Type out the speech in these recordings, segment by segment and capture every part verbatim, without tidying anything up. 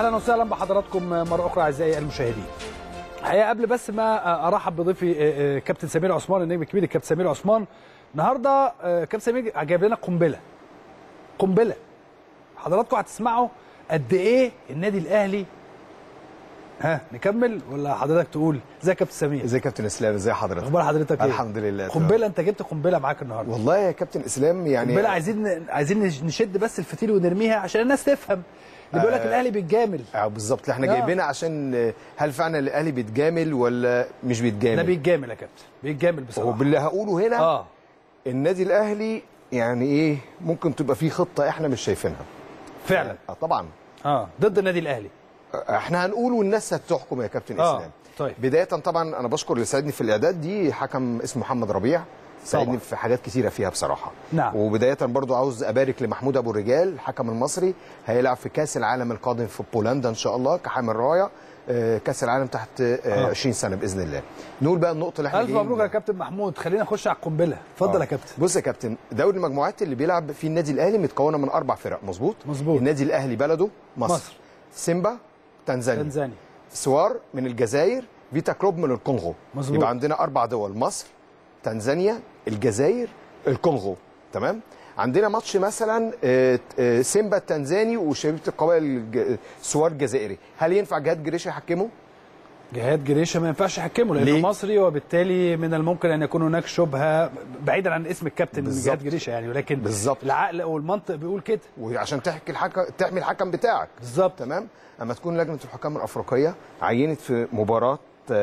اهلا وسهلا بحضراتكم مره اخرى اعزائي المشاهدين. الحقيقه قبل بس ما ارحب بضيفي كابتن سمير عثمان النجم الكبير الكابتن سمير عثمان، النهارده كابتن سمير جايب لنا قنبله قنبله حضراتكم هتسمعوا قد ايه النادي الاهلي. ها نكمل ولا حضرتك تقول؟ ازيك يا كابتن سمير؟ ازيك يا كابتن اسلام؟ ازي حضرتك؟ اخبار حضرتك ايه؟ الحمد لله. قنبله، انت جبت قنبله معاك النهارده والله يا كابتن اسلام. يعني قنبله عايزين عايزين نشد بس الفتيل ونرميها عشان الناس تفهم. اللي بيقول لك آه الاهلي بيتجامل. اه بالظبط، احنا آه. جايبينها عشان هل فعلا الاهلي بيتجامل ولا مش بيتجامل؟ ده بيتجامل يا كابتن، بيتجامل بصراحه. وباللي هقوله هنا اه النادي الاهلي يعني ايه، ممكن تبقى فيه خطه احنا مش شايفينها فعلا. اه طبعا اه ضد النادي الاهلي. احنا هنقول والناس هتحكم يا كابتن آه. اسلام. طيب بدايه طبعا انا بشكر اللي ساعدني في الاعداد دي، حكم اسمه محمد ربيع، ساعدني في حاجات كثيره فيها بصراحه. نعم. وبدايه برضو عاوز ابارك لمحمود ابو الرجال الحكم المصري، هيلعب في كاس العالم القادم في بولندا ان شاء الله كحامل رايه، كاس العالم تحت آه. عشرين سنه باذن الله. نقول بقى النقطه اللي احنا الف مبروك يا كابتن محمود. خلينا نخش على القنبله، اتفضل آه. يا كابتن. بص يا كابتن، دوري المجموعات اللي بيلعب فيه النادي الاهلي متكونه من اربع فرق. مظبوط مظبوط. النادي الاهلي بلده مصر, مصر. سيمبا تنزانيا تنزانيا، سوار من الجزائر، فيتا كلوب من الكونغو. مظبوط. يبقى عندنا اربع دول، مصر تنزانيا الجزائر الكونغو. تمام. عندنا ماتش مثلا سيمبا التنزاني وشبيبه القبائل سوار الجزائري، هل ينفع جهاد جريشه يحكمه؟ جهاد جريشه ما ينفعش يحكمه لانه ليه؟ مصري، وبالتالي من الممكن ان يكون هناك شبهه بعيدا عن اسم الكابتن جهاد جريشه يعني، ولكن بالظبط العقل والمنطق بيقول كده، وعشان تحكي الحكم تحمي الحكم بتاعك. بالظبط. تمام. اما تكون لجنه الحكام الافريقيه عينت في مباراه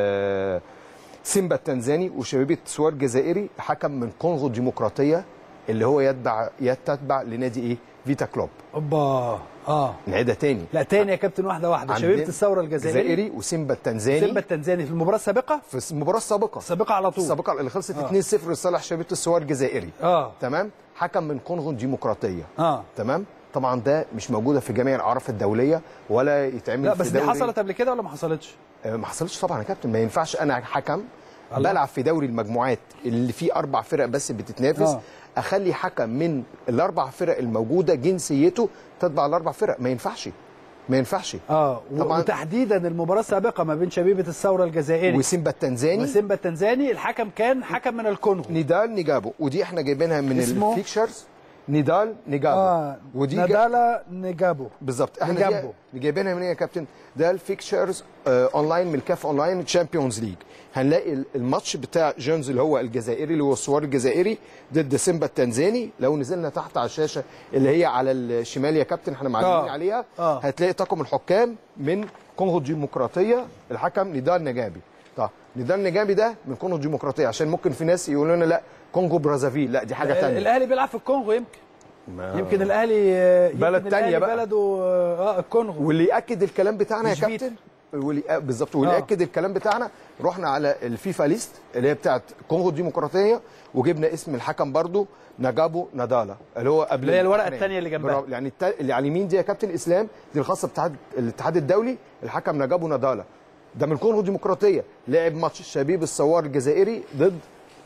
سيمبا التنزاني وشبيبه سوار الجزائري حكم من كونغو الديمقراطيه اللي هو يتبع يتتبع لنادي ايه؟ فيتا كلوب. اوبا اه نعيدها تاني. لا تاني يا كابتن، واحده واحده. شبيبه الثوره الجزائري الجزائري وسيمبا التنزاني. سيمبا التنزاني في المباراه السابقه، في المباراه السابقه السابقه على طول السابقه اللي خلصت آه. اتنين صفر لصالح شبيبه الثوره الجزائري. اه تمام. حكم من كونغو الديمقراطيه. اه تمام. طبعا ده مش موجوده في جميع الاعراف الدوليه ولا يتعمل لا في بس دوري. دي حصلت قبل كده ولا ما حصلتش؟ آه ما حصلتش طبعا يا كابتن. ما ينفعش انا حكم الله. بلعب في دوري المجموعات اللي فيه اربع فرق بس بتتنافس آه. اخلي حكم من الاربع فرق الموجوده جنسيته تتبع الاربع فرق. ما ينفعش ما ينفعش اه طبعا. وتحديدا المباراه السابقه ما بين شبيبه الثوره الجزائري وسيمبا التنزاني وسيمبا التنزاني، الحكم كان حكم من الكونغو نيدال نيجابو، ودي احنا جايبينها من الفيكشرز. نيدال نيجابو اه ودي نادالا نيجابو بالظبط. احنا نيجابو. دي جايبينها من ايه يا كابتن؟ ده الفيكشرز آه اونلاين من الكاف اونلاين تشامبيونز ليج. هنلاقي الماتش بتاع جونز اللي هو الجزائري اللي هو السوار الجزائري ضد سيمبا التنزاني. لو نزلنا تحت على الشاشه اللي هي على الشمال يا كابتن احنا معلمين آه. عليها آه. هتلاقي طاقم الحكام من كونغو الديمقراطيه الحكم نيدال نجابي. طب نيدال نجابي ده من كونغو الديمقراطيه، عشان ممكن في ناس يقولوا لنا لا كونغو برازافيل، لا دي حاجه ثانيه. الاهلي بيلعب في الكونغو، يمكن يمكن الاهلي بلد ثانيه بقى بلده اه الكونغو. واللي ياكد الكلام بتاعنا يا كابتن واللي بالظبط واللي آه. ياكد الكلام بتاعنا، رحنا على الفيفا ليست اللي هي بتاعت كونغو الديمقراطيه وجبنا اسم الحكم برضو نجابو نادالا اللي هو قبل اللي هي الورقه الثانيه اللي جنبها. يعني اللي على اليمين دي يا كابتن اسلام دي الخاصه باتحاد الاتحاد الدولي. الحكم نجابو نادالا ده من كونغو الديمقراطيه، لعب ماتش شبيب الثوار الجزائري ضد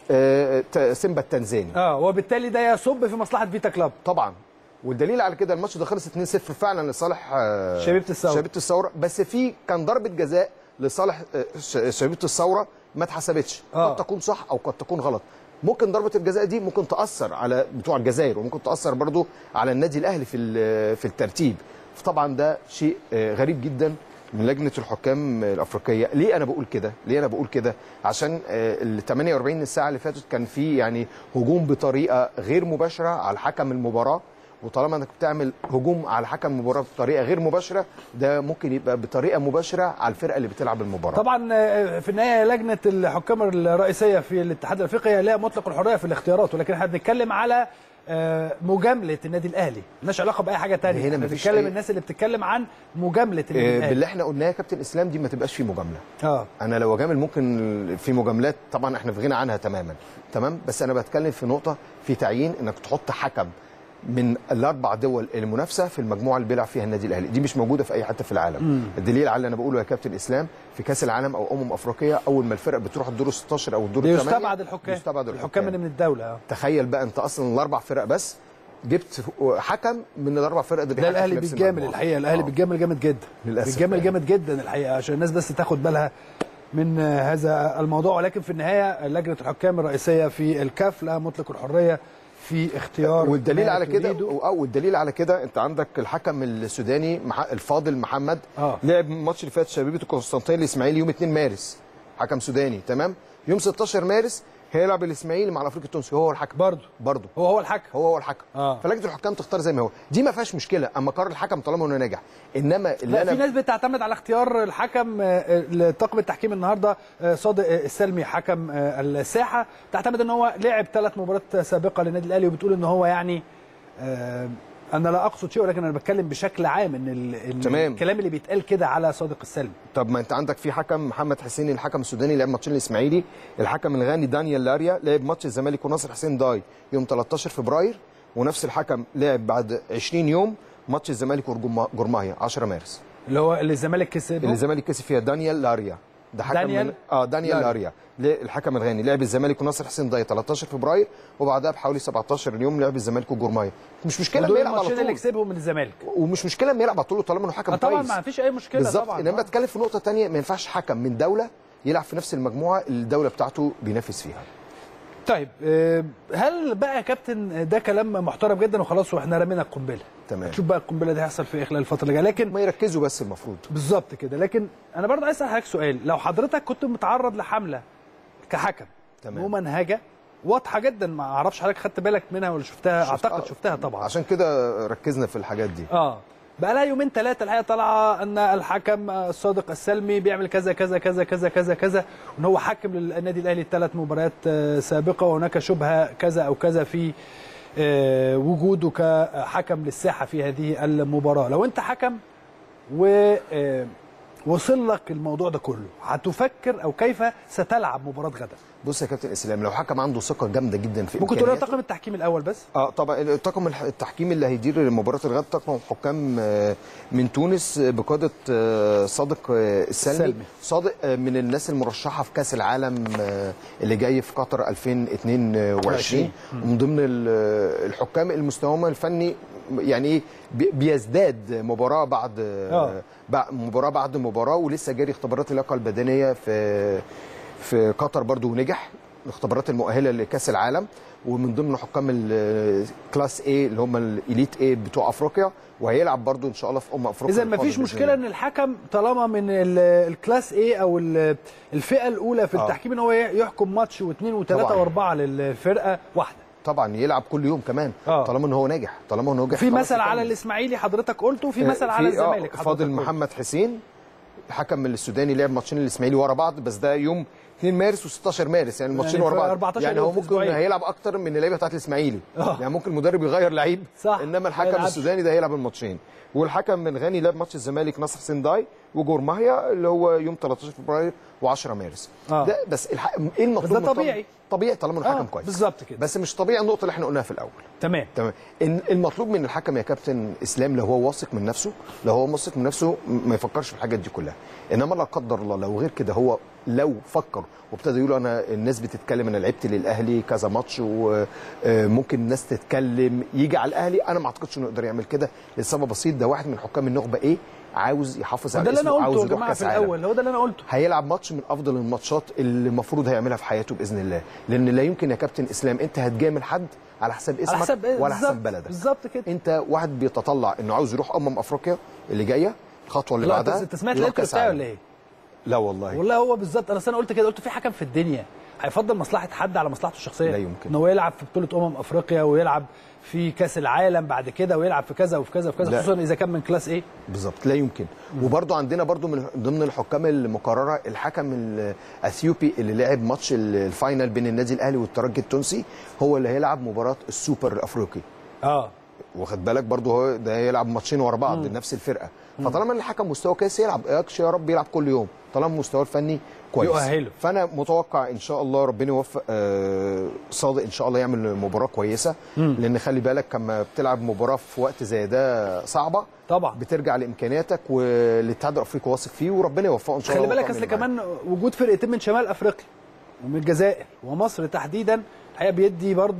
آه سيمبا التنزاني. اه وبالتالي ده يصب في مصلحه فيتا كلوب طبعا. والدليل على كده الماتش ده خلص اتنين صفر فعلا لصالح شبيبه الثوره شبيبه الثوره، بس في كان ضربه جزاء لصالح شبيبه الثوره ما اتحسبتش. آه. قد تكون صح او قد تكون غلط. ممكن ضربه الجزاء دي ممكن تاثر على بتوع الجزائر وممكن تاثر برضو على النادي الاهلي في في الترتيب. فطبعا ده شيء غريب جدا من لجنه الحكام الافريقيه. ليه انا بقول كده؟ ليه انا بقول كده؟ عشان ال ثمانية وأربعين ساعه اللي فاتت كان في يعني هجوم بطريقه غير مباشره على حكم المباراه، وطالما انك بتعمل هجوم على حكم المباراه بطريقه غير مباشره ده ممكن يبقى بطريقه مباشره على الفرقه اللي بتلعب المباراه. طبعا في النهايه لجنه الحكام الرئيسيه في الاتحاد الافريقي لها مطلق الحريه في الاختيارات، ولكن احنا بنتكلم على مجامله النادي الاهلي، مالناش علاقه باي حاجه ثانيه. هنا بنتكلم أي... الناس اللي بتتكلم عن مجامله النادي الاهلي. باللي احنا قلناه يا كابتن اسلام دي ما تبقاش في مجامله. اه انا لو اجامل ممكن في مجاملات طبعا احنا في غنى عنها تماما. تمام. بس انا بتكلم في نقطه في تعيين انك تحط حكم من الاربع دول المنافسه في المجموعه اللي بيلعب فيها النادي الاهلي، دي مش موجوده في اي حته في العالم. مم. الدليل على اللي انا بقوله يا كابتن اسلام في كاس العالم او امم افريقيا اول ما الفرق بتروح الدور ستاشر او الدور الثمانية يستبعد الحكام يستبعد الحكام اللي من الدوله. تخيل بقى انت اصلا الاربع فرق بس جبت حكم من الاربع فرق ده ده الاهلي بيتجامل الحقيقه، الاهلي بيتجامل جامد جدا، بيتجامل جامد جدا الحقيقه، عشان الناس بس تاخد بالها من هذا الموضوع. ولكن في النهايه لجنه الحكام الرئيسيه في الكاف لها مطلق الحريه في اختيار، والدليل على كده او الدليل على كده انت عندك الحكم السوداني الفاضل محمد آه. لعب الماتش اللي فات شبيبه القسطنطينيه الاسماعيلي يوم اتنين مارس، حكم سوداني تمام. يوم ستاشر مارس هيلعب الاسماعيلي مع الافريقي التونسي، هو الحكم برضه برضه هو هو الحكم هو هو الحكم آه. فلجنه الحكام تختار زي ما هو، دي ما فيهاش مشكله، اما قرار الحكم طالما انه ناجح. انما اللي لا أنا في ناس بتعتمد على اختيار الحكم لطاقم التحكيم. النهارده صادق السلمي حكم الساحه تعتمد ان هو لعب ثلاث مباريات سابقه للنادي الاهلي، وبتقول ان هو يعني آه انا لا اقصد شيء، ولكن انا بتكلم بشكل عام ان الكلام اللي بيتقال كده على صادق السلمي. طب ما انت عندك في حكم محمد حسين الحكم السوداني لعب ماتشين الاسماعيلي، الحكم الغاني دانيال لاريا لعب ماتش الزمالك وناصر حسين داي يوم تلتاشر فبراير، ونفس الحكم لعب بعد عشرين يوم ماتش الزمالك وجرماهيا عشرة مارس، اللي هو اللي الزمالك كسب اللي الزمالك كسب فيها دانيال لاريا، ده حكم دانيال من... اه دانيال لاريا, لاريا. الحكم الغاني لعب الزمالك وناصر حسين داي تلتاشر فبراير، وبعدها بحوالي سبعتاشر يوم لعب الزمالك وجرماهيا. مش مشكله ما يلعب على طول اللي كسبهم من الزمالك، ومش مشكله ما يلعب على طول طالما انه حكم كويس. طبعا ما فيش اي مشكله بالزبط. طبعا. انما بتكلم في نقطه ثانيه، ما ينفعش حكم من دوله يلعب في نفس المجموعه اللي الدوله بتاعته بينافس فيها. طيب هل بقى يا كابتن ده كلام محترم جدا وخلاص واحنا رمينا القنبله، تمام، شوف بقى القنبله دي هيحصل في خلال الفتره اللي جايه، لكن ما يركزوا بس المفروض بالظبط كده. لكن انا برضه عايز اسال حضرتك سؤال، لو حضرتك كنت متعرض لحمله كحكم تمام ممنهجه واضحه جدا، ما اعرفش حضرتك خدت بالك منها ولا شفتها؟ شفت اعتقد شفتها طبعا، عشان كده ركزنا في الحاجات دي. اه بقى لها يومين ثلاثه الحقيقه طالعه ان الحكم صادق السلمي بيعمل كذا كذا كذا كذا كذا كذا، وان هو حكم للنادي الاهلي ثلاث مباريات سابقه، وهناك شبهه كذا او كذا في وجوده كحكم للساحه في هذه المباراه. لو انت حكم و وصل لك الموضوع ده كله، هتفكر او كيف ستلعب مباراه غدا؟ بص يا كابتن اسلام، لو حكم عنده ثقه جامده جدا في ممكن تقول طاقم التحكيم الاول بس؟ اه طبعا طاقم التحكيم اللي هيدير مباراه الغد طاقم حكام من تونس بقياده صادق السلمي. سلمي. صادق من الناس المرشحه في كاس العالم اللي جاي في قطر ألفين واثنين وعشرين، ومن ضمن الحكام المستوى الفني يعني ايه بيزداد مباراه بعد آه. مباراه بعد مباراه، ولسه جاري اختبارات اللياقه البدنيه في في قطر برضو ونجح الاختبارات المؤهله لكاس العالم، ومن ضمن حكام الكلاس اي اللي هم الاليت اي بتوع افريقيا، وهيلعب برضو ان شاء الله في امم افريقيا. اذا ما فيش مشكله ان الحكم طالما من الكلاس اي او الفئه الاولى في التحكيم ان هو يحكم ماتش واثنين وثلاثه واربعه للفرقه واحده، طبعا يلعب كل يوم كمان آه. طالما ان هو ناجح، طالما ان هو ناجح. في مثل على الاسماعيلي حضرتك قلته، وفي مثل على الزمالك حضرتك فاضل محمد حسين حكم السوداني لعب ماتشين الاسماعيلي ورا بعض، بس ده يوم اتنين مارس وستاشر مارس، يعني الماتشين يعني ورا بعض، يعني هو ممكن هيلعب اكتر من اللعيبه بتاعت الاسماعيلي آه. يعني ممكن المدرب يغير لعيب، انما الحكم السوداني ده هيلعب الماتشين. والحكم من غاني لعب ماتش الزمالك ناصر حسين داي وجورماهيا اللي هو يوم تلتاشر فبراير وعشرة مارس آه. ده بس الح... ايه المطلوب؟ ده طبيعي طبيعي طالما انه آه. حكم كويس بالظبط كده، بس مش طبيعي النقطه اللي احنا قلناها في الاول. تمام تمام. المطلوب من الحكم يا كابتن اسلام لو هو واثق من نفسه، لو هو واثق من نفسه ما يفكرش في الحاجات دي كلها، انما لا قدر الله لو غير كده هو لو فكر وابتدى يقول انا الناس بتتكلم انا لعبت للاهلي كذا ماتش وممكن الناس تتكلم يجي على الاهلي، انا ما اعتقدش انه يقدر يعمل كده لسبب بسيط، ده واحد من حكام النخبه ايه عاوز يحافظ على اسمه، عاوز يروح كاس العالم. الاول هو ده اللي انا قلته، هيلعب ماتش من افضل الماتشات اللي المفروض هيعملها في حياته باذن الله، لان لا يمكن يا كابتن اسلام انت هتجامل حد على حساب اسمك على حسب ولا حساب بلدك. بالظبط كده، انت واحد بيتطلع انه عاوز يروح امم افريقيا اللي جايه، الخطوه اللي بعدها. انت سمعت الانترو بتاعي ولا ايه؟ لا والله والله هو بالظبط، انا انا قلت كده، قلت في حكم في الدنيا هيفضل مصلحه حد على مصلحته الشخصيه؟ لا يمكن ان هو يلعب في بطوله امم افريقيا ويلعب في كاس العالم بعد كده ويلعب في كذا وفي كذا وفي كذا، خصوصا اذا كان من كلاس ايه. بالظبط لا يمكن. وبرده عندنا برده من ضمن الحكام المقرره الحكم الاثيوبي اللي لعب ماتش الفاينل بين النادي الاهلي والترجي التونسي، هو اللي هيلعب مباراه السوبر الافريقي. اه واخد بالك برده هو ده هيلعب ماتشين ورا بعض نفس الفرقه، فطالما ان الحكم مستوى كويس يلعب، يا رب يلعب كل يوم طالما مستواه الفني كويس يؤهله. فانا متوقع ان شاء الله ربنا يوفق آه صادق ان شاء الله يعمل مباراه كويسه، مم. لان خلي بالك لما بتلعب مباراه في وقت زي ده صعبه طبعا بترجع لامكانياتك والاتحاد الافريقي واثق فيه وربنا يوفقه ان شاء الله. خلي بالك اصل كمان وجود فرقتين من شمال افريقيا ومن الجزائر ومصر تحديدا الحقيقه بيدي برضو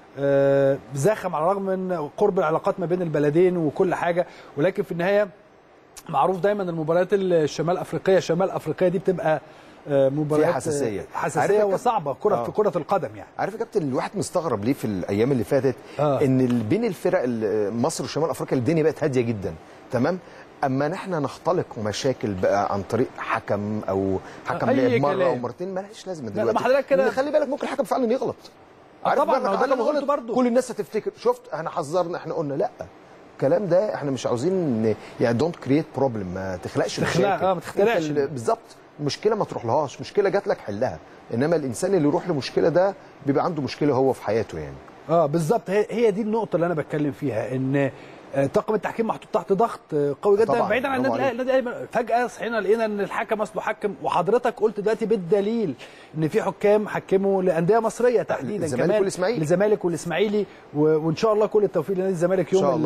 آه زاخم على الرغم من قرب العلاقات ما بين البلدين وكل حاجه، ولكن في النهايه معروف دايما المباريات الشمال افريقيه الشمال افريقيه دي بتبقى مباريات حساسيه حساسيه وصعبه كره آه. في كره القدم يعني. عارف يا كابتن الواحد مستغرب ليه في الايام اللي فاتت آه. ان بين الفرق مصر وشمال افريقيا الدنيا بقت هاديه جدا تمام، اما نحن نختلق مشاكل بقى عن طريق حكم او حكم لعب مره او مرتين مالهاش لازمه دلوقتي. ما حضرتك كده خلي بالك ممكن الحكم فعلا يغلط. عارف طبعا ما هو ده اللي قلته برضه، كل الناس هتفتكر شفت احنا حذرنا احنا قلنا لا الكلام ده احنا مش عاوزين يعني دونت كرييت بروبلم، ما تخلقش مشاكل اه ما تخترعش بالظبط. مشكله ما تروحلهاش، مشكله جات لك حلها، انما الانسان اللي يروح لمشكله ده بيبقى عنده مشكله هو في حياته يعني. اه بالظبط، هي هي دي النقطه اللي انا بتكلم فيها، ان طاقم التحكيم محطوط تحت ضغط قوي جدا بعيدا عن النادي الاهلي. فجاه صحينا لقينا ان الحكم اصله حكم، وحضرتك قلت دلوقتي بالدليل ان في حكام حكموا لانديه مصريه تحديدا الزمالك كمان والاسماعيلي الزمالك والاسماعيلي وان شاء الله كل التوفيق لنادي الزمالك يوم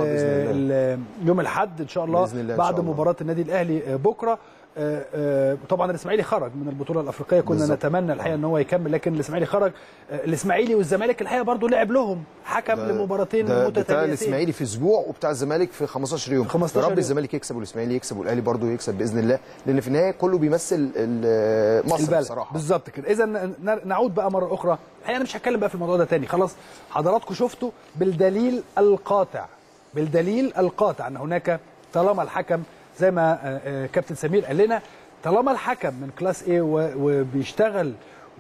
يوم الاحد ان شاء الله, الله بعد مباراه النادي الاهلي بكره. آه آه طبعا الاسماعيلي خرج من البطوله الافريقيه، كنا بالزبط. نتمنى الحقيقه ان هو يكمل، لكن الاسماعيلي خرج. آه الاسماعيلي والزمالك الحقيقه برضو لعب لهم حكم لمباراتين متتاليتين، بتاع الاسماعيلي في اسبوع وبتاع الزمالك في خمستاشر يوم. خمستاشر يا رب الزمالك يكسب والاسماعيلي يكسب والاهلي برضو يكسب باذن الله، لان في النهايه كله بيمثل مصر بصراحه. بالظبط كده. اذا نعود بقى مره اخرى، الحقيقه انا مش هتكلم بقى في الموضوع ده تاني، خلاص حضراتكم شفتوا بالدليل القاطع بالدليل القاطع ان هناك طالما الحكم زي ما كابتن سمير قال لنا، طالما الحكم من كلاس ايه وبيشتغل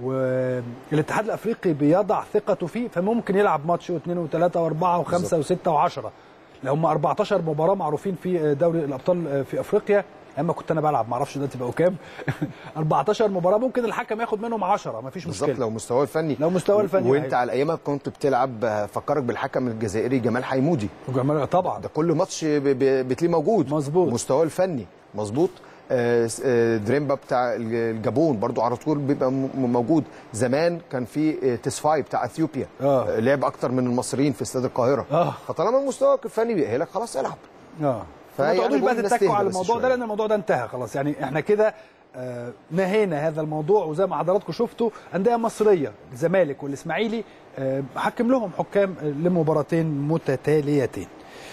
والاتحاد الافريقي بيضع ثقته فيه، فممكن يلعب ماتش واثنين وثلاثه واربعه وخمسه وسته وعشره. لو هم اربعتاشر مباراه معروفين في دوري الابطال في افريقيا، اما كنت انا بلعب ما اعرفش دلوقتي بقوا كام اربعتاشر مباراه، ممكن الحكم ياخد منهم عشرة ما فيش مشكله بالظبط لو مستواه الفني لو مستواه الفني وانت على ايامك كنت بتلعب. فكرك بالحكم الجزائري جمال حيمودي، جمال طبعا ده كل ماتش بتلاقيه موجود مظبوط، مستواه الفني مظبوط. دريمبا بتاع الجابون برضو على طول بيبقى موجود. زمان كان في تسفاي بتاع اثيوبيا آه. لعب اكتر من المصريين في استاد القاهره آه. فطالما مستواك الفني بيأهلك خلاص العب. اه فما تقعدوش بقى تتكوا على الموضوع ده، لان الموضوع ده انتهى خلاص يعني. احنا كده آه نهينا هذا الموضوع، وزي ما حضراتكم شفتوا انديه مصريه الزمالك والاسماعيلي آه حكم لهم حكام لمباراتين متتاليتين.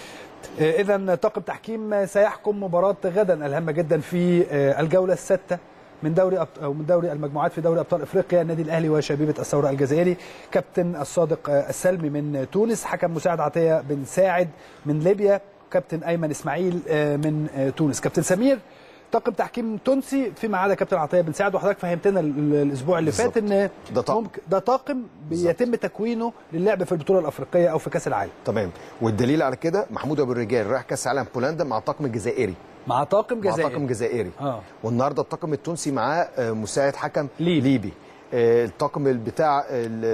إذا طاقم تحكيم سيحكم مباراة غدا الهامة جدا في الجولة السادسة من دوري أو من دوري المجموعات في دوري أبطال إفريقيا، النادي الأهلي وشبيبة الثورة الجزائري. كابتن الصادق السلمي من تونس، حكم مساعد عطية بن ساعد من ليبيا، كابتن أيمن إسماعيل من تونس. كابتن سمير طاقم تحكيم تونسي فيما عدا كابتن عطيه بن سعد، وحضرتك فهمتنا الاسبوع اللي فات ان ده طاقم ممكن ده طاقم بيتم تكوينه للعب في البطوله الافريقيه او في كاس العالم. تمام، والدليل على كده محمود ابو الرجال رايح كاس العالم بولندا مع طاقم الجزائري مع طاقم جزائري مع طاقم جزائري اه والنهارده الطاقم التونسي معاه مساعد حكم ليبي, ليبي. الطاقم بتاع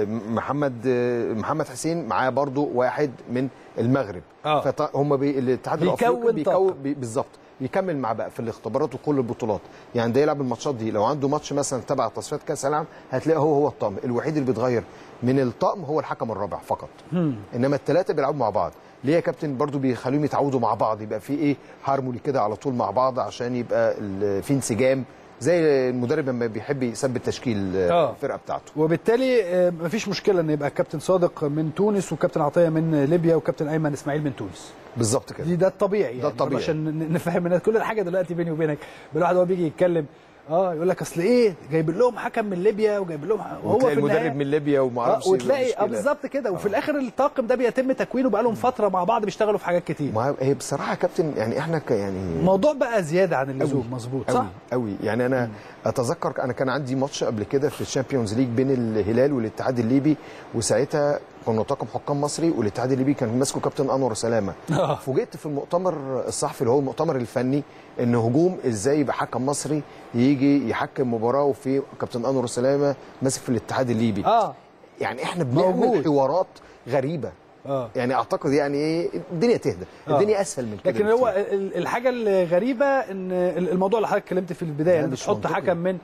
محمد محمد حسين معاه برضو واحد من المغرب. اه فهم بي... الاتحاد الافريقي بيكون بي... بالظبط يكمل مع بقى في الاختبارات وكل البطولات، يعني ده يلعب الماتشات دي. لو عنده ماتش مثلا تبع تصفيات كاس العالم هتلاقي هو هو الطقم الوحيد اللي بيتغير من الطقم هو الحكم الرابع فقط. مم. انما الثلاثه بيلعبوا مع بعض. ليه يا كابتن؟ برضو بيخليهم يتعودوا مع بعض، يبقى في ايه هارموني كده على طول مع بعض، عشان يبقى في انسجام زي المدرب لما بيحب يثبت تشكيل آه. الفرقه بتاعته. وبالتالي مفيش مشكله ان يبقى كابتن صادق من تونس وكابتن عطيه من ليبيا وكابتن ايمن اسماعيل من تونس. بالظبط كده، دي ده الطبيعي يعني. ده الطبيعي عشان نفهم الناس كل حاجه دلوقتي بيني وبينك. الواحد هو بيجي يتكلم اه يقول لك اصل ايه جايب لهم حكم من ليبيا وجايب لهم وهو في المدرب من ليبيا وما اعرفش آه وتلاقي اه بالظبط كده. وفي الاخر الطاقم ده بيتم تكوينه بقى لهم فتره مع بعض بيشتغلوا في حاجات كتير. ما هي بصراحه يا كابتن يعني احنا يعني الموضوع بقى زياده عن اللزوم. مظبوط صح قوي يعني. انا م. اتذكر انا كان عندي ماتش قبل كده في الشامبيونز ليج بين الهلال والاتحاد الليبي، وساعتها كنا طاقم حكام مصري والاتحاد الليبي كان ماسكه كابتن انور سلامه. فوجئت في المؤتمر الصحفي اللي هو المؤتمر الفني ان هجوم ازاي يبقى حكم مصري يجي يحكم مباراه وفي كابتن انور سلامه ماسك في الاتحاد الليبي. اه يعني احنا بنعمل حوارات غريبه. اه يعني اعتقد يعني ايه الدنيا تهدى، الدنيا اسهل من كده. لكن هو الحاجه الغريبه ان الموضوع اللي حضرتك اتكلمت في البدايه يعني بتحط حكم من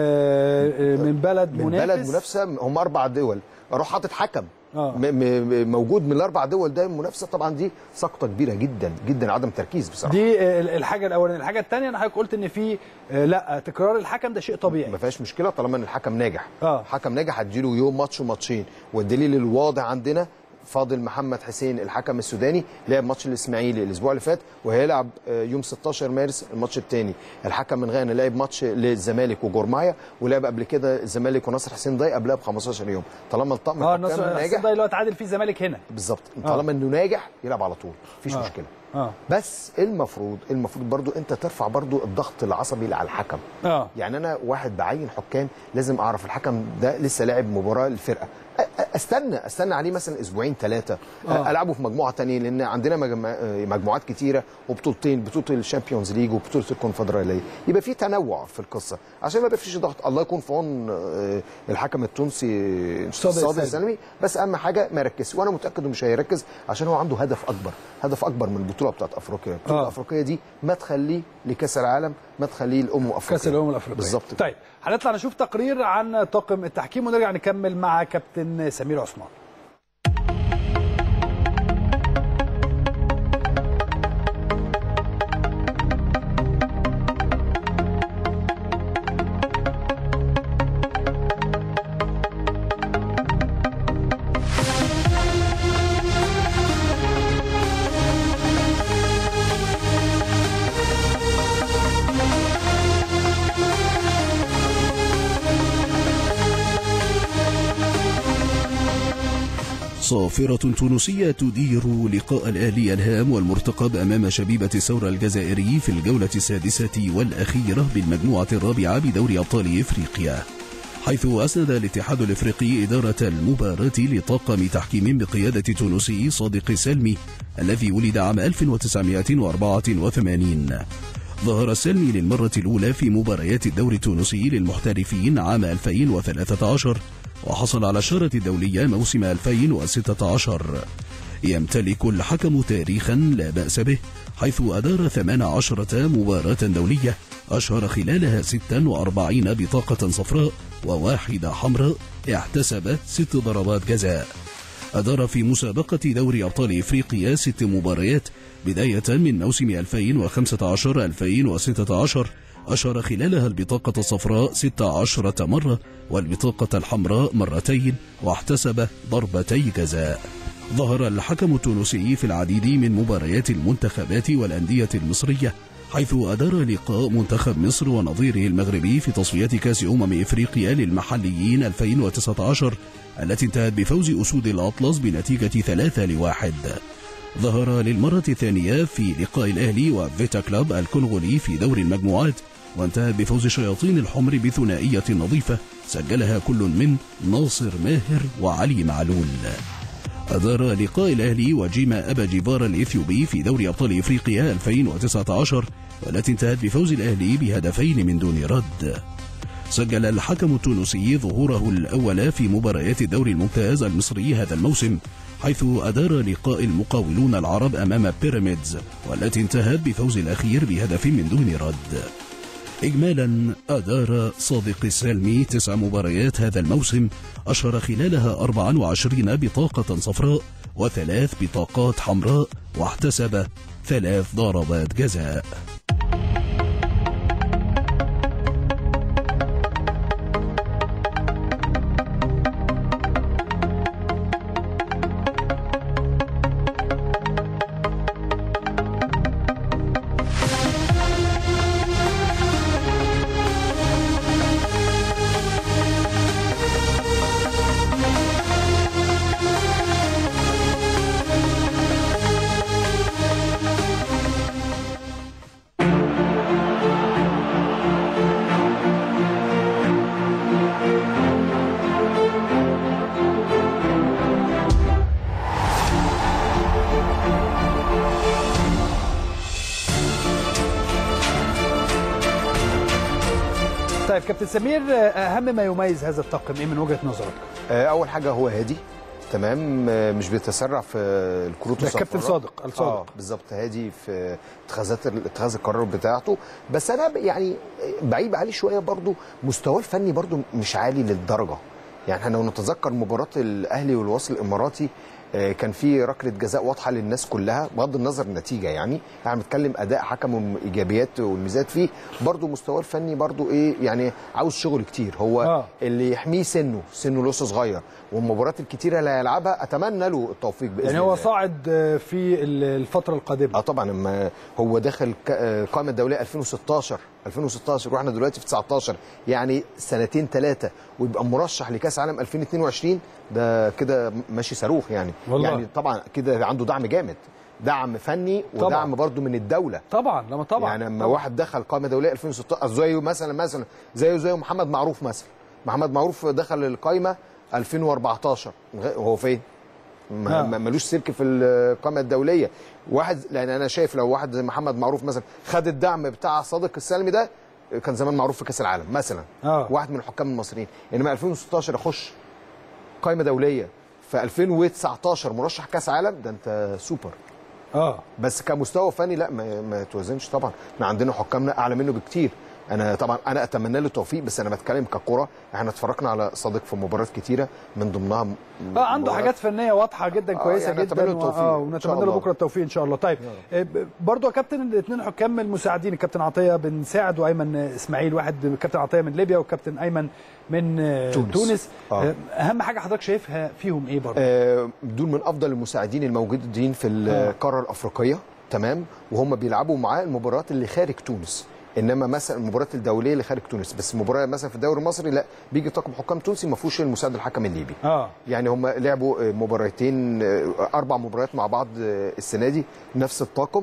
آه من بلد من منافس بلد منافسه هم اربع دول، اروح حاطط حكم آه. موجود من الاربع دول ده المنافسه. طبعا دي سقطه كبيره جدا جدا، عدم تركيز بصراحه. دي الحاجه الاولانيه. الحاجه الثانيه انا حضرتك قلت ان في لا تكرار الحكم ده شيء طبيعي، ما فيهاش مشكله طالما ان الحكم ناجح. آه. حكم ناجح هتجيله يوم ماتش وماتشين، والدليل الواضح عندنا فاضل محمد حسين الحكم السوداني لعب ماتش الاسماعيلي الاسبوع اللي فات وهيلعب يوم ستاشر مارس الماتش الثاني. الحكم من غانا لعب ماتش للزمالك وجورمايا ولعب قبل كده الزمالك ونصر حسين ضاي قبلها ب خمستاشر يوم. طالما الطقم اه نصر حسين ضاي اللي هو اتعادل فيه الزمالك هنا بالظبط، طالما انه ناجح يلعب على طول مفيش آه. مشكله. اه بس المفروض المفروض برضو انت ترفع برضو الضغط العصبي اللي على الحكم. اه يعني انا واحد بعين حكام لازم اعرف الحكم ده لسه لاعب مباراه للفرقه، استنى استنى عليه مثلا اسبوعين ثلاثه آه. العبه في مجموعه ثانيه، لان عندنا مجموعات كتيره وبطولتين، بطوله الشامبيونز ليج وبطوله الكونفدراليه، يبقى في تنوع في القصه عشان ما يبقى فيش ضغط. الله يكون في عون الحكم التونسي صادق سلمي، بس اهم حاجه ما يركزش، وانا متاكد انه مش هيركز عشان هو عنده هدف اكبر، هدف اكبر من البطوله بتاعت افريقيا. البطوله آه. الافريقيه دي ما تخليه لكاس العالم، ما تخليه لامم افريقيا، كاس الامم الافريقيه بالظبط. طيب هنطلع نشوف تقرير عن طاقم التحكيم ونرجع نكمل مع كابتن سمير عثمان. صافرة تونسية تدير لقاء الأهلي الهام والمرتقب أمام شبيبة الثورة الجزائري في الجولة السادسة والأخيرة بالمجموعة الرابعة بدوري أبطال إفريقيا، حيث أسند الاتحاد الإفريقي إدارة المباراة لطاقم تحكيم بقيادة تونسي صادق سلمي الذي ولد عام ألف وتسعمائة وأربعة وثمانين. ظهر سلمي للمرة الأولى في مباريات الدوري التونسي للمحترفين عام ألفين وثلاثة عشر وحصل على الشارة الدولية موسم ألفين وستة عشر. يمتلك الحكم تاريخا لا بأس به، حيث أدار ثمان عشرة مباراة دولية أشهر خلالها ستة وأربعين بطاقة صفراء وواحدة حمراء، احتسب ست ضربات جزاء. أدار في مسابقة دوري أبطال إفريقيا ست مباريات بداية من موسم ألفين وخمسة عشر ألفين وستة عشر، أشهر خلالها البطاقة الصفراء ست عشرة مرة والبطاقة الحمراء مرتين، واحتسب ضربتي جزاء. ظهر الحكم التونسي في العديد من مباريات المنتخبات والأندية المصرية، حيث أدار لقاء منتخب مصر ونظيره المغربي في تصفيات كأس أمم إفريقيا للمحليين ألفين وتسعة عشر التي انتهت بفوز أسود الأطلس بنتيجة ثلاثة لواحد. ظهر للمرة الثانية في لقاء الأهلي وفيتا كلوب الكونغولي في دور المجموعات، وانتهت بفوز شياطين الحمر بثنائية نظيفة سجلها كل من ناصر ماهر وعلي معلول. أدار لقاء الأهلي وجيما أبا جيفار الإثيوبي في دوري أبطال إفريقيا ألفين وتسعة عشر والتي انتهت بفوز الأهلي بهدفين من دون رد. سجل الحكم التونسي ظهوره الأول في مباريات الدوري الممتاز المصري هذا الموسم، حيث أدار لقاء المقاولون العرب أمام بيراميدز والتي انتهت بفوز الأخير بهدف من دون رد. إجمالا أدار صادق السلمي تسع مباريات هذا الموسم أشهر خلالها أربع وعشرين بطاقة صفراء وثلاث بطاقات حمراء، واحتسب ثلاث ضربات جزاء. طيب كابتن سمير، اهم ما يميز هذا الطاقم ايه من وجهه نظرك؟ اول حاجه هو هادي، تمام، مش بيتسرع في الكروت الصفراء. كابتن صادق الصادق اه بالظبط، هادي في اتخاذات اتخاذ القرار بتاعته. بس انا يعني بعيب عليه شويه برضو، مستواه الفني برضو مش عالي للدرجه. يعني احنا لو نتذكر مباراه الاهلي والوصل الاماراتي كان في ركله جزاء واضحه للناس كلها بغض النظر النتيجه، يعني احنا بنتكلم اداء حكم والايجابيات والميزات فيه، برده مستواه الفني برده ايه يعني عاوز شغل كتير. هو آه. اللي يحميه سنه سنه لسه صغير، والمباريات الكتيره اللي هيلعبها اتمنى له التوفيق باذن الله. يعني هو صاعد في الفتره القادمه. اه طبعا، اما هو دخل قائمه الدوليه ألفين وستاشر ألفين وستاشر واحنا دلوقتي في تسعتاشر، يعني سنتين ثلاثه ويبقى مرشح لكاس عالم ألفين واتنين وعشرين، ده كده ماشي صاروخ يعني والله. يعني طبعا كده عنده دعم جامد، دعم فني ودعم برضه من الدوله طبعا. لما طبعا يعني لما واحد دخل قائمه دوليه ألفين وستاشر زيه مثلا مثلا زيه زي محمد معروف مثلا، محمد معروف دخل القائمه ألفين واربعتاشر وهو فين؟ ما ملوش سلك في القائمه الدوليه. واحد لان انا شايف لو واحد زي محمد معروف مثلا خد الدعم بتاع صادق السلمي ده كان زمان معروف في كاس العالم مثلا. آه. واحد من الحكام المصريين. انما ألفين وستاشر اخش قائمه دوليه في ألفين وتسعتاشر مرشح كاس عالم، ده انت سوبر. اه بس كمستوى فني لا ما, ما توازنش طبعا. احنا عندنا حكامنا اعلى منه بكتير. انا طبعا انا اتمنى له التوفيق، بس انا بتكلم ككوره. احنا اتفرجنا على صادق في مباريات كتيره من ضمنها اه عنده حاجات فنيه واضحه جدا كويسه آه يعني جدا و... اه ونتمنى له بكره التوفيق ان شاء الله. طيب برضو يا كابتن الاثنين حكام المساعدين، الكابتن عطيه بن سعد وايمن اسماعيل، واحد الكابتن عطيه من ليبيا والكابتن ايمن من تونس, تونس. آه. اهم حاجه حضرتك شايفها فيهم ايه برضو؟ آه دول من افضل المساعدين الموجودين في القاره الافريقيه، تمام، وهم بيلعبوا معاه المباريات اللي خارج تونس. انما مثلا المباريات الدوليه اللي خارج تونس، بس المباراه مثلا في الدوري المصري لا، بيجي طاقم حكام تونسي ما فيهوش المساعد الحكم الليبي. اه يعني هم لعبوا مباراتين اربع مباريات مع بعض السنه دي نفس الطاقم،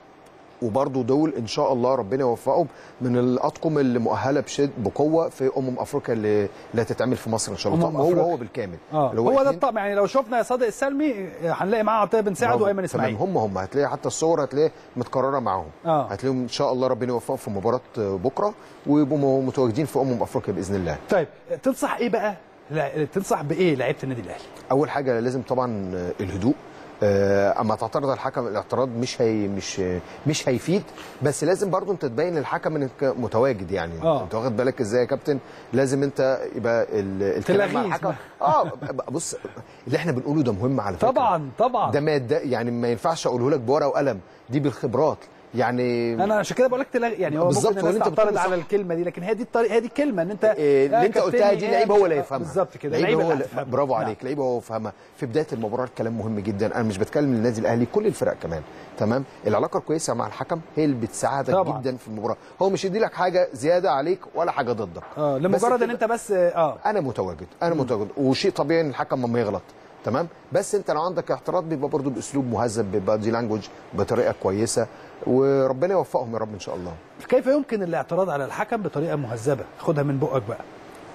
وبرضه دول ان شاء الله ربنا يوفقهم من الاطقم اللي مؤهله بشد بقوه في امم افريقيا اللي, اللي هتتعمل في مصر ان شاء الله. هو هو بالكامل. آه. هو, هو ده الطقم. يعني لو شفنا يا صادق السلمي هنلاقي معاه عطيه بن سعد وايمن اسماعيل. هم هم هتلاقي حتى الصور هتلاقي متكرره معاهم. آه. هتلاقيهم ان شاء الله ربنا يوفقهم في مباراه بكره ويبقوا متواجدين في امم افريقيا باذن الله. طيب تنصح ايه بقى؟ لا تنصح بايه لعيبه النادي الاهلي؟ اول حاجه لازم طبعا الهدوء. اما تعترض على الحكم الاعتراض مش هي مش مش هيفيد، بس لازم برضو انت تبين للحكم انك متواجد. يعني آه. انت واخد بالك ازاي يا كابتن؟ لازم انت يبقى الكلام مع الحكم. اه بص اللي احنا بنقوله ده مهم على فكره. طبعا طبعا ده ما يعني ما ينفعش اقوله لك بورقه وقلم، دي بالخبرات. يعني انا عشان كده بقول لك تلغي. يعني هو ممكن الناس تعترض على الكلمه دي، لكن هي دي الطريقه، هي دي الكلمه ان انت إيه اللي انت قلتها دي لعيب هو اللي يفهمها. بالظبط كده، لعيب هو اللي برافو عليك، لعيب هو يفهمها. في بدايه المباراه الكلام مهم جدا. انا مش بتكلم للنادي الاهلي، كل الفرق كمان، تمام. العلاقه الكويسه مع الحكم هي اللي بتساعدك طبعا جدا في المباراه. هو مش يدي لك حاجه زياده عليك ولا حاجه ضدك، اه لمجرد ان انت بس اه انا متواجد انا متواجد وشيء طبيعي ان الحكم ما يغلط، تمام. بس انت لو عندك اعتراض بيبقى برضه باسلوب مهذب، ببادي لانجوج، بطريقه كويسه، وربنا يوفقهم يا رب ان شاء الله. كيف يمكن الاعتراض على الحكم بطريقه مهذبه؟ خدها من بقك بقى.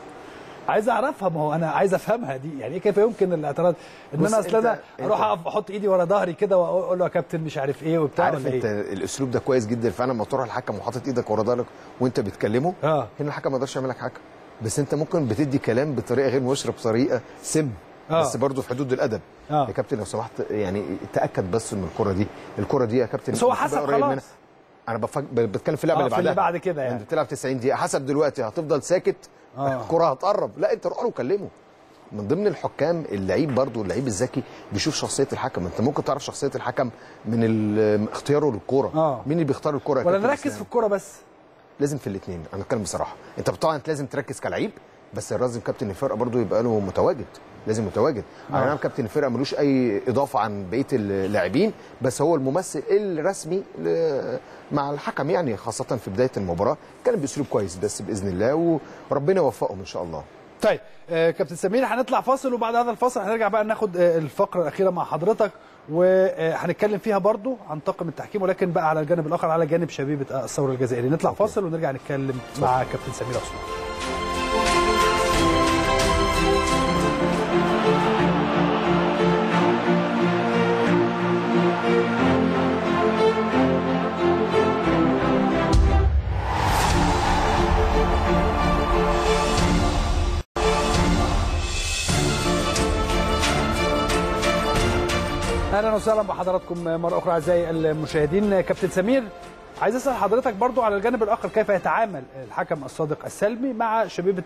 عايز اعرفها، ما هو انا عايز افهمها دي. يعني كيف يمكن الاعتراض؟ ان انا اصل انا اروح اقف احط ايدي ورا ظهري كده واقول له يا كابتن مش عارف ايه وبتاع. عارف انت إيه؟ الاسلوب ده كويس جدا فعلا. لما تروح الحكم وحاطط ايدك ورا ظهرك وانت بتكلمه، اه هنا الحكم ما يقدرش يعمل لك حاجه، بس انت ممكن بتدي كلام بطريقه غير مباشره، بطريقه سم، آه. بس برضه في حدود الادب. آه. يا كابتن لو سمحت يعني تاكد بس من الكره دي، الكره دي يا كابتن بس هو حسب خلاص. انا بفك... بتكلم في اللعبه آه اللي بعدها، اللي بعد كده يعني انت بتلعب تسعين دقيقه، حسب دلوقتي هتفضل ساكت آه. الكره هتقرب، لا انت روح له وكلمه. من ضمن الحكام اللعيب برضه، اللعيب الذكي بيشوف شخصيه الحكم. انت ممكن تعرف شخصيه الحكم من اختياره للكوره. آه. مين اللي بيختار الكوره؟ ولا نركز في الكوره بس؟ لازم في الاثنين. انا بتكلم بصراحه، انت طبعا انت لازم تركز كلعيب، بس لازم كابتن الفرقه برضه يبقى له متواجد، لازم متواجد. انا نعم كابتن الفرقه ملوش اي اضافه عن بقيه اللاعبين، بس هو الممثل الرسمي مع الحكم، يعني خاصه في بدايه المباراه كان باسلوب كويس، بس باذن الله وربنا يوفقهم ان شاء الله. طيب آه كابتن سمير، هنطلع فاصل وبعد هذا الفاصل هنرجع بقى ناخد آه الفقره الاخيره مع حضرتك، وهنتكلم فيها برضو عن طاقم التحكيم، ولكن بقى على الجانب الاخر، على جانب شبيبه الثوره الجزائري. نطلع أوكي. فاصل ونرجع نتكلم صح. مع كابتن سمير عثمان. اهلا وسهلا بحضراتكم مره اخرى اعزائي المشاهدين. كابتن سمير، عايز اسال حضرتك برضو على الجانب الاخر، كيف يتعامل الحكم الصادق السلمي مع شبيبه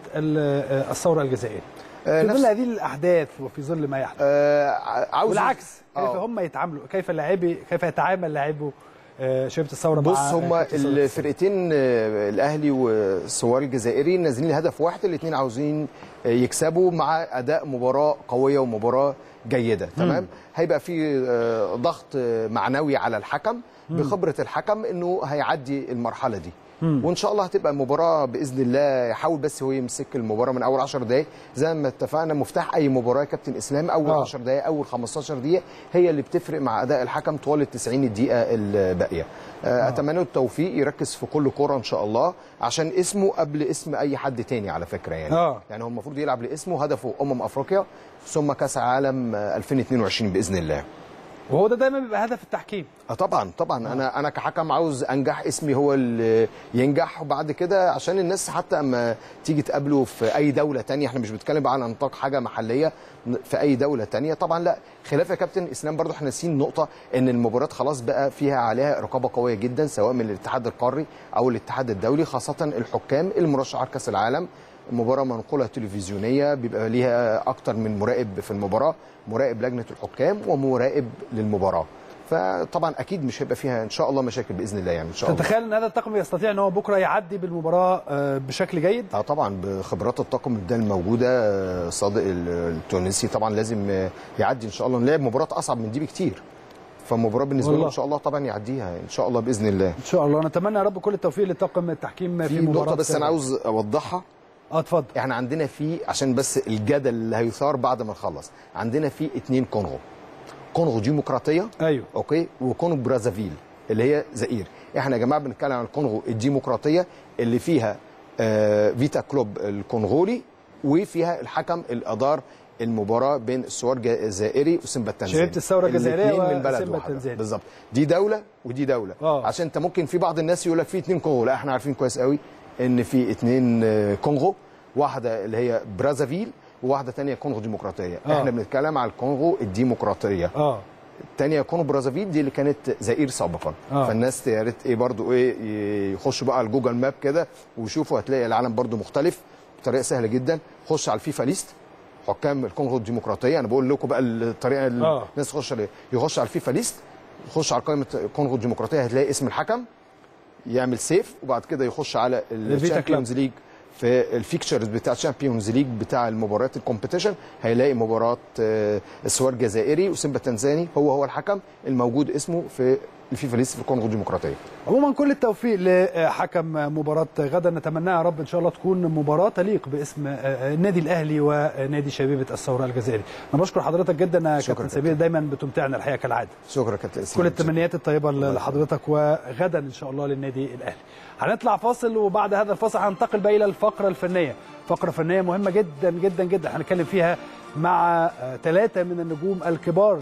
الثوره الجزائريه في ظل هذه الاحداث وفي ظل ما يحدث؟ آه عاوز والعكس كيف أوه. هم يتعاملوا، كيف لاعبي كيف يتعامل لاعبو شبيبه الثوره مع بص هم الفرقتين الاهلي والثوار الجزائري نازلين لهدف واحد، الاثنين عاوزين يكسبوا مع اداء مباراه قويه ومباراه جيده. تمام. هيبقى في ضغط معنوي على الحكم بخبره الحكم انه هيعدي المرحله دي، مم. وان شاء الله هتبقى المباراه باذن الله. يحاول بس هو يمسك المباراه من اول عشر دقائق زي ما اتفقنا. مفتاح اي مباراه يا كابتن اسلام اول آه. عشر دقائق اول خمستاشر دقيقه هي اللي بتفرق مع اداء الحكم طوال ال تسعين دقيقه الباقيه. آه. اتمنى له التوفيق، يركز في كل كوره ان شاء الله عشان اسمه قبل اسم اي حد تاني على فكره يعني. آه. يعني هو المفروض يلعب لاسمه، هدفه امم افريقيا ثم كاس عالم ألفين واتنين وعشرين باذن الله. وهو ده دايما بيبقى هدف التحكيم. اه طبعا طبعا. آه. انا انا كحكم عاوز انجح، اسمي هو اللي ينجح، وبعد كده عشان الناس حتى اما تيجي تقابله في اي دوله ثانيه، احنا مش بنتكلم على نطاق حاجه محليه، في اي دوله ثانيه طبعا لا خلاف يا كابتن اسلام. برضو احنا ناسيين نقطه ان المباريات خلاص بقى فيها عليها رقابه قويه جدا سواء من الاتحاد القاري او الاتحاد الدولي، خاصه الحكام المرشحه لكاس العالم. مباراه منقوله تلفزيونيه بيبقى ليها اكتر من مراقب في المباراه، مراقب لجنه الحكام ومراقب للمباراه. فطبعا اكيد مش هيبقى فيها ان شاء الله مشاكل باذن الله يعني ان شاء الله. تتخيل ان هذا الطاقم يستطيع ان هو بكره يعدي بالمباراه بشكل جيد؟ اه طبعا بخبرات الطاقم ده الموجوده. صادق التونسي طبعا لازم يعدي ان شاء الله. نلعب مباراه اصعب من دي بكتير، فالمباراه بالنسبه له ان شاء الله طبعا يعديها ان شاء الله باذن الله. ان شاء الله نتمنى يا رب كل التوفيق لطاقم التحكيم في, في مباراه. نقطه بس انا عاوز اوضحها. اه اتفضل. احنا عندنا في عشان بس الجدل اللي هيثار بعد ما نخلص، عندنا في اتنين كونغو، كونغو ديمقراطيه ايوه اوكي وكونغو برازافيل اللي هي زئير. احنا يا جماعه بنتكلم عن الكونغو الديمقراطيه اللي فيها آه فيتا كلوب الكونغولي، وفيها الحكم الادار المباراه بين الثوار الجزائري وسيمبا التنزاني. شبيبه الثوره الجزائريه وسيمبا التنزاني بالظبط. دي دوله ودي دوله. أوه. عشان انت ممكن في بعض الناس يقول لك في اتنين كونغو، لا احنا عارفين كويس قوي ان في اتنين كونغو، واحده اللي هي برازافيل وواحده ثانيه كونغو ديمقراطيه. آه. احنا بنتكلم على الكونغو الديمقراطيه. اه الثانيه كونغو برازافيل دي اللي كانت زئير سابقا. آه. فالناس يا ريت ايه برضو ايه يخشوا بقى على الجوجل ماب كده ويشوفوا، هتلاقي العالم برضو مختلف بطريقه سهله جدا. خش على الفيفا ليست حكام الكونغو الديمقراطيه، انا بقول لكم بقى الطريقه اللي آه. الناس تخش عليه، يخش على الفيفا ليست، يخش على قائمه الكونغو الديمقراطيه هتلاقي اسم الحكم، يعمل سيف وبعد كده يخش على الشامبيونز ليج في الفيكتشرز بتاع الشامبيونز ليج بتاع المباريات الكومبيتيشن، هيلاقي مباراه الثوار الجزائري وسيمبا التنزاني هو هو الحكم الموجود اسمه في الفيفا ليست في الكونغو الديمقراطيه. عموما كل التوفيق لحكم مباراه غدا، نتمناها يا رب ان شاء الله تكون مباراه تليق باسم النادي الاهلي ونادي شبيبه الثوره الجزائري. انا بشكر حضرتك جدا يا كابتن سمير، دايما بتمتعنا الحقيقه كالعاده. شكرا كابتن. كل التمنيات الطيبه لحضرتك وغدا ان شاء الله للنادي الاهلي. هنطلع فاصل وبعد هذا الفاصل هننتقل بقى الى الفقره الفنيه، فقره فنيه مهمه جدا جدا جدا هنتكلم فيها مع ثلاثه من النجوم الكبار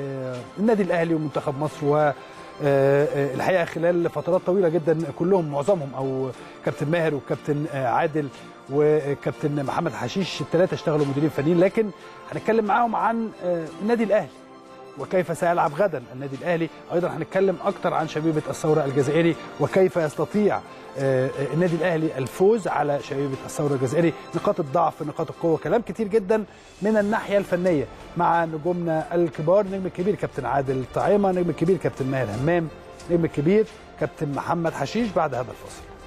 للنادي الاهلي ومنتخب مصر، و الحقيقه خلال فترات طويله جدا كلهم معظمهم او كابتن ماهر وكابتن عادل وكابتن محمد حشيش الثلاثه اشتغلوا مديرين فنيين، لكن هنتكلم معاهم عن النادي الاهلي وكيف سيلعب غدا النادي الاهلي. ايضا هنتكلم اكثر عن شبيبه الثوره الجزائري وكيف يستطيع النادي الاهلي الفوز على شبيبه الثوره الجزائري، نقاط الضعف نقاط القوه، كلام كتير جدا من الناحيه الفنيه مع نجومنا الكبار، نجم الكبير كابتن عادل طعيمه، نجم الكبير كابتن ماهر همام، نجم الكبير كابتن محمد حشيش بعد هذا الفاصل.